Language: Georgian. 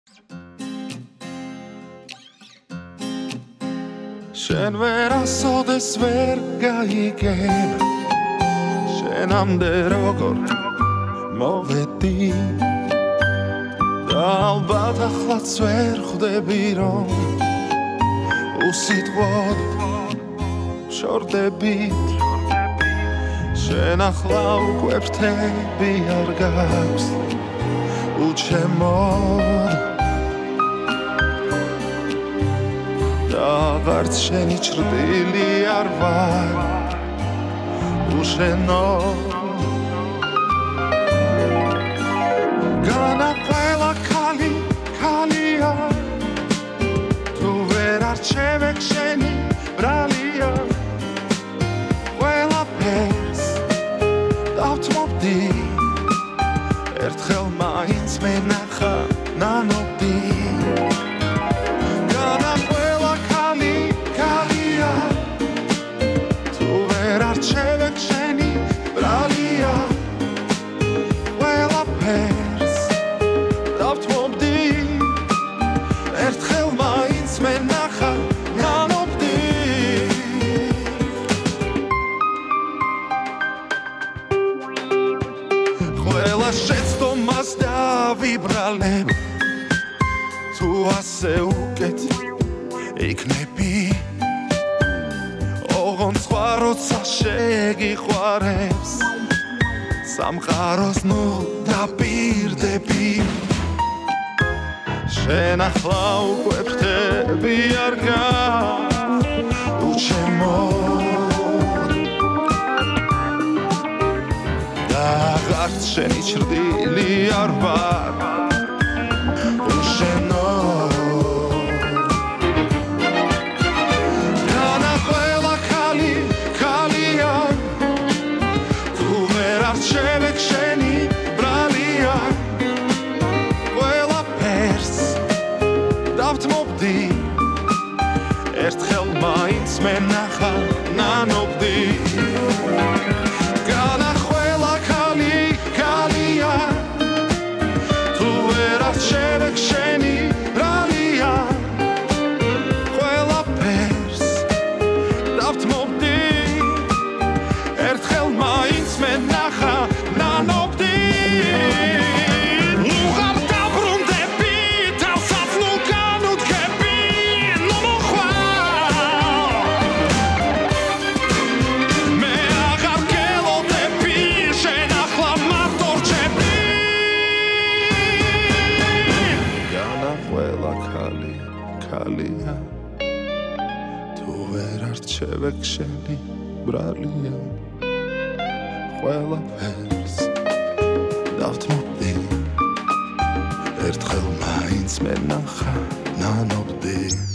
შენ ვერასოდეს ვერ გაიგებ შენამდე როგორ მოვედი და ალბათ ახლაც ვერ ხვდები რომ უსიტყვოდ შორდებით შენ ახლა უკვე ფრთები არ გაქვს უჩემოდ აღარც შენი ჭრდილი არ ვარ უშენო განა ყველა ქალი ქალია თუ ვერ არჩევ შენი ბრალია ყველაფერს დავთმობდი ერთხელ მაინც მენახა ნანობდი შეცდომას დავიბრალებ თუ ასე უკეთ იქნები ოღონდ სხვა როცა შეგიყვარებს სამყაროს ნუ დაპირდები შენ ახლა უკვე ფრთები არ გაქვს უჩემოდ აღარც შენი ჭრდილი არ ვარ უშენო განა ყველა ქალი ქალია თუ ვერ არჩევ შენი ბრალია ყველაფერს დავთმობდი ერთხელ მაინც მენახა ნანობდი შენი ბრალია ყველაფერს დავთმობდი ერთხელ მაინც მენახა ნანობდი უღარ დაბრუნდები თავსაც ნუ განუდგები ნუ მოხვალ მე აღარ გელოდები შენ ახლა მარტო რჩები ყველა ქალი ქალია თუ ვერ არჩევ შენი ბრალია ყველაფერს დავთმობდი ერთხელ მაინც მენახა ნანობდი